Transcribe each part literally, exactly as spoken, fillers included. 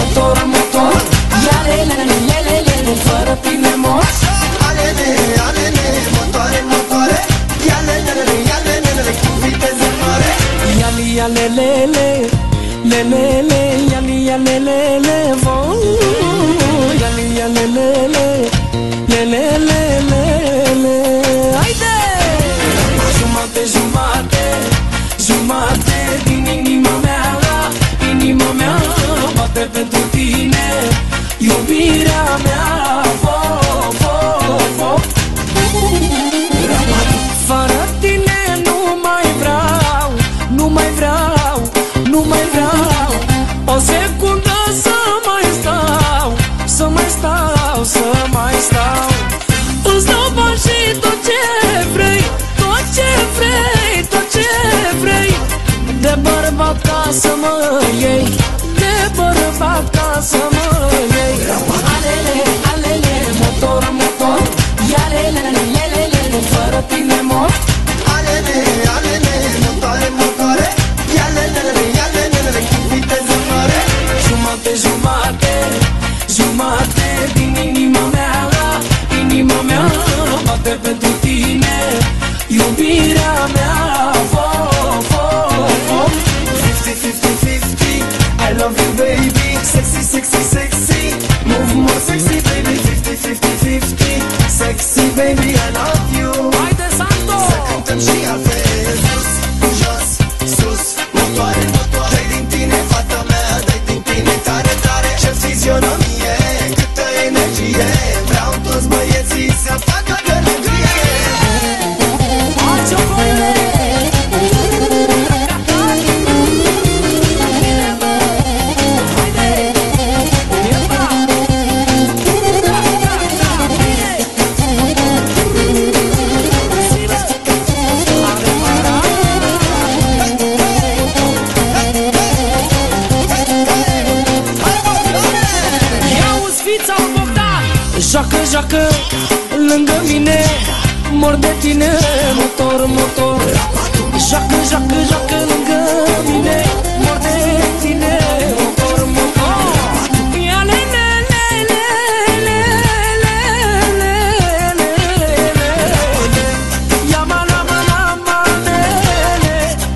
motor, motor. Ia-le, lele, lele, lele, fără tine mor. Alele, alele, motoare, motoare. Ia-le, lele, ia-le, lele, cu viteză mare. Ia-le, ia-le, lele, lele, lele, ia-le, ia-le, lele, voi. Ia-le, ia-le, lele, lele, lele, lele. Haide! Jumate, jumate, jumate din inima mea, inima mea bate pentru tine, iubirea mea. Vo, vo, vo. Fără tine nu mai vreau, nu mai vreau, nu mai vreau o secundă să mai stau, să mai stau, să mai stau. Îți dau bani și tot ce vrei, tot ce vrei, tot ce vrei. De bărbat ca să mă iei, de bărbat ca să mă iei. Alele, alele, motor, motor. Ia-le, lele, lele, lele, fără tine mor. Alele, alele, motoare, motoare. Ia-le, lele, ia-le, lele, cu viteză mare. Jumate, jumate, jumate din inima mea, inima mea bate pentru tine, iubirea mea. Vo, vo, vo. Fifty, fifty, fifty, I love you baby. Sexy, sexy, sexy, move more sexy baby. Fifty, fifty, fifty, sexy baby, I love you. Haide, Santo! Să cântăm și altfel. Sus, jos, sus, motoare, motoare. Dai din tine, fata mea, dai din tine tare, tare. Ce fizionomie, câtă energie. Vreau toți băieții să facă gălăgie. Haide, coile! Joacă, joacă lângă mine, mor de tine, motor, motor. Joacă, joacă, joacă lângă mine, mor de tine, motor, motor. Ia-le, lele, lele, lele, lele. Ia-ma, la-ma, la-ma, lele.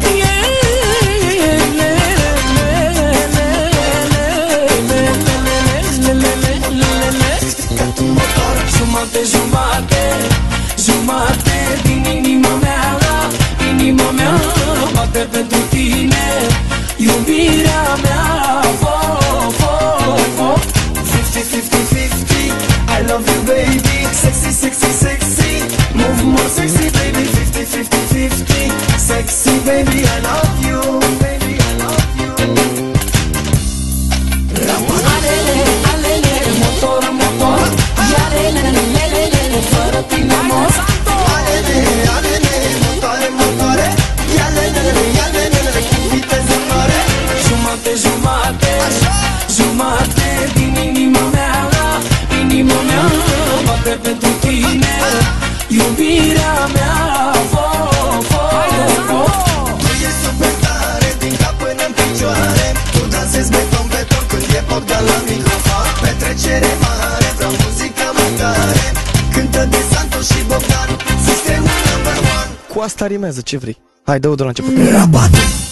Jumate, jumate, jumate din inima mea, inima mea bate pentru tine, iubirea mea. Vo, vo, vo. Fifty, fifty, fifty, I love you baby. Sexy, sexy, sexy, move more sexy baby. Fifty, fifty, fifty, sexy baby, I love you. Baby, I love you. Alele, alele, motor, motor. Ia-le, lele, lele, lele, fără tine mor. Alele, alele, motoare, motoare. Ia-le, lele, ia-le, lele, cu viteză mare. Jumate, jumate, jumate din inima mea, inima mea bate pentru tine, iubirea mea. Vo, vo, vo. Tu ești super tare, din cap până în picioare. Tu dansezi beton, beton, când e Bogdan la microfon. Petrecere mare, vreau muzica mai tare. Cântă de Santos și Bogdan, sistemul number one. Cu asta rimează, ce vrei? Hai, dă-o de la început. Rabat.